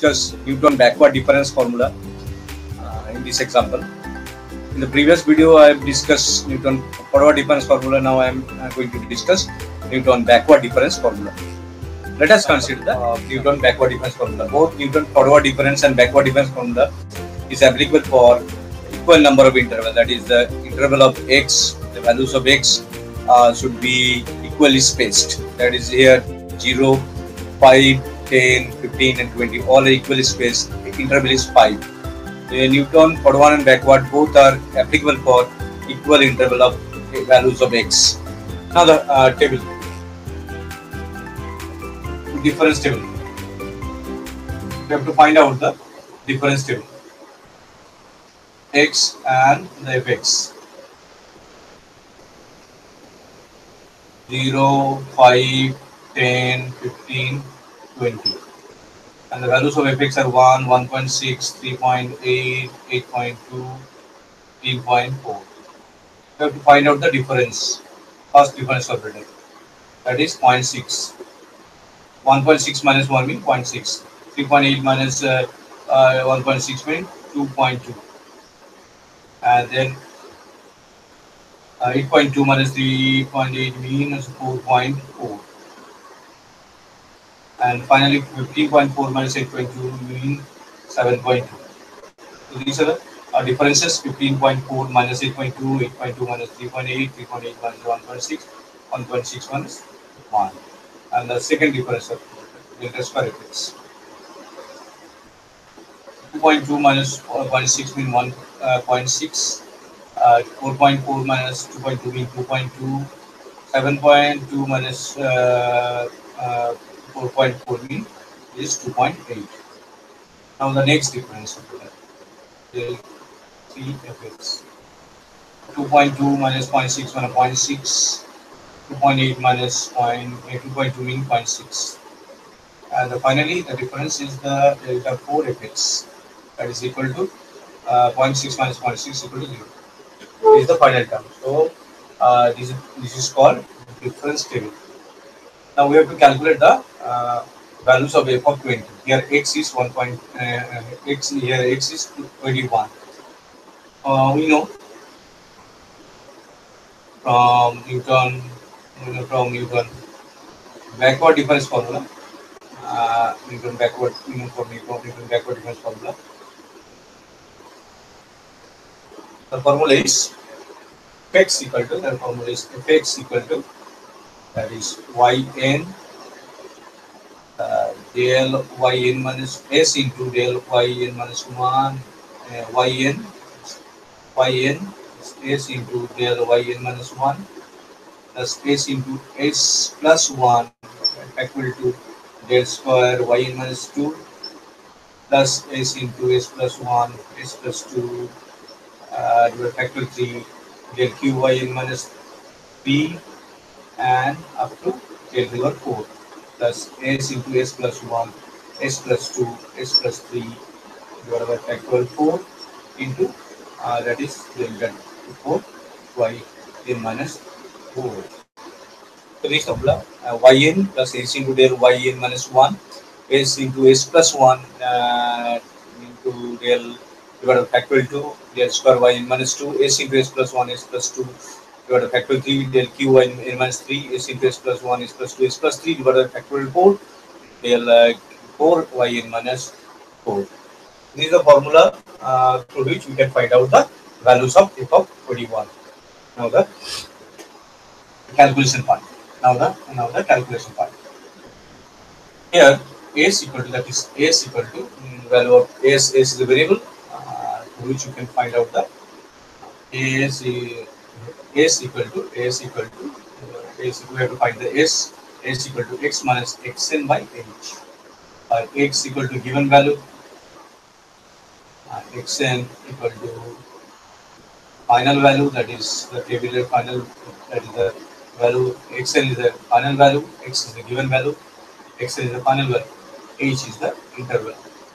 discuss Newton backward difference formula in this example. In the previous video, I have discussed Newton forward difference formula. Now I am going to discuss Newton backward difference formula. Let us consider the Newton backward difference formula. Both Newton forward difference and backward difference formula is applicable for equal number of intervals. That is, the interval of x, the values of x should be equally spaced. That is, here 0, 5, 10, 15 and 20 all are equally spaced. The interval is 5. The Newton forward and backward both are applicable for equal interval of values of x. Now the table, difference table. We have to find out the difference table, x and the fx. 0, 5, 10, 15, 20. And the values of fx are 1, 1.6, 3.8, 8.2, 3.4. We have to find out the difference, first difference operator. That is 0.6. 1.6 minus 1 means 0.6. 3.8 minus 1.6 means 2.2. And then 8.2 minus 3.8 means 4.4. And finally 15.4 minus 8.2 means 7.2. So these are the differences: 15.4 minus 8.2, 8.2 minus 3.8, 3.8 minus 1.6, 1.6 minus 1. And the second difference of delta square fx. 2.2 minus 0.6 means 1.6. 4.4 minus 2.2 means 2.2. 7.2 minus 4.4 means is 2.8. Now the next difference del 3 fx. 2.2 minus 0.6 minus 0.6. 2.8 minus 2.2 means 0.6. And finally the difference is the delta 4 fx, that is equal to 0.6 minus 0.6 equal to 0. This is the final term. So this is called difference table. Now we have to calculate the values of f of 20. Here x is 1. X here x is 21. We know from Newton backward difference formula. Newton backward difference formula. The formula is fx equal to, that is yn del yn minus s into del yn minus 1 yn s into del yn minus 1 plus s into s plus 1 equal to del square yn minus 2 plus s into s plus 1 s plus 2 divided factor 3 del qyn minus 3 and up to del power 4 plus s into s plus 1 s plus 2 s plus 3 divided by factor 4 into that is del 4 yn minus 4. So this formula yn plus s into del yn minus 1 s into s plus 1 into del divided by factor 2 del square yn minus 2 s into s plus 1 s plus 2 divided by factor 3 del qyn minus 3 s into s plus 1 s plus 2 s plus 3 divided by factor 4 del 4 yn minus 4. This is the formula through which we can find out the values of f of 21. Now the calculation part. Now the calculation part. Here s equal to, that is s equal to value of s is the variable through which you can find out the s equal to we have to find the s equal to x minus xn by h, or x equal to given value, xn equal to final value, that is the tabular final, that is the value, xn is the final value, x is the given value, xn is the final value, h is the interval.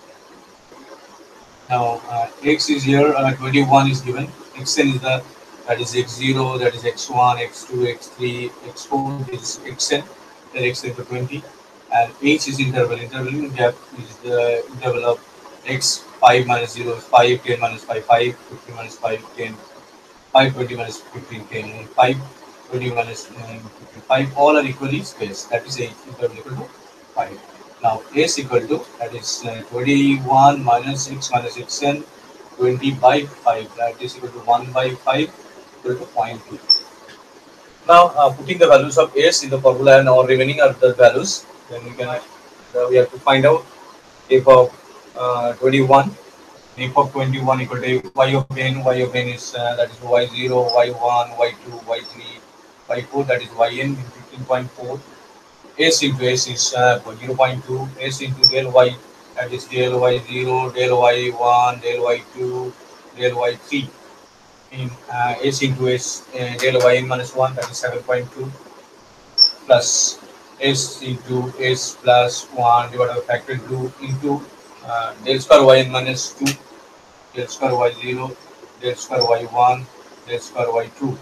Now x is here, 21 is given, xn is the, that is x0, that is x1, x2, x3, x4 is xn, then xn to 20, and h is interval. Interval in gap is the interval of x 5 minus 0 is 5, 10 minus 5, 5, 15 minus 5, 10, 5, 20 minus 15, 10, and 5, 20 minus 15, 5, all are equally spaced. That is h interval equal to 5. Now s equal to, that is 21 minus x minus xn, 20 by 5, that is equal to 1 by 5 equal to 0.2. Now putting the values of s in the formula and our remaining are the values, then we have to find out f of 21. F of 21 equal to y of n. Y of n is that is y0, y1, y2, y3, y4, that is yn in 15.4. S into s is 0.2. S into del y, that is del y0, del y1, del y2, del y3. In s into s, del yn minus 1, that is 7.2, plus s into s plus 1 divided by factor 2 into del square yn minus 2, del square y0, del square y1, del square y2,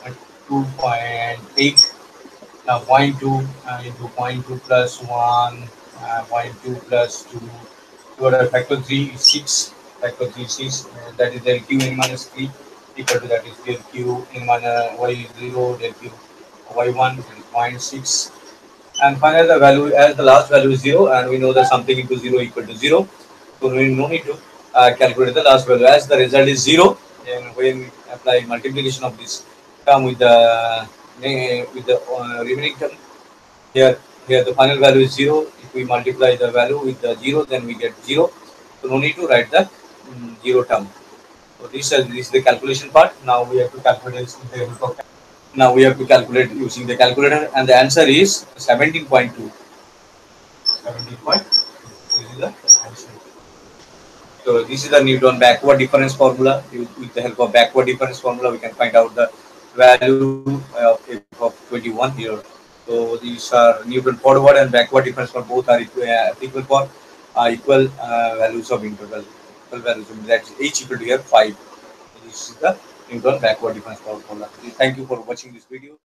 2.8. Now 0.2 into 0.2 plus 1, 0.2 plus 2, divided by factor 3 is 6, factor 3 is 6, that is del q n minus 3 equal to, that is del q n minus y0, del q y1 is 0.6. And finally the value, as the last value is 0, and we know that something into 0 equal to 0, so we no need to calculate the last value. As the result is 0, and when we apply multiplication of this term with the remaining term, here the final value is 0. If we multiply the value with the 0, then we get 0, so no need to write the 0 term. So this is the calculation part. Now we have to calculate using the help of using the calculator, and the answer is 17.2. 17.2. This is the answer. So this is the Newton backward difference formula. With the help of backward difference formula, we can find out the value of f of 21 here. So these are Newton forward and backward difference for both are equal for equal values of interval. Equal values of that is h equal to here 5. So this is the Newton backward difference formula. Thank you for watching this video.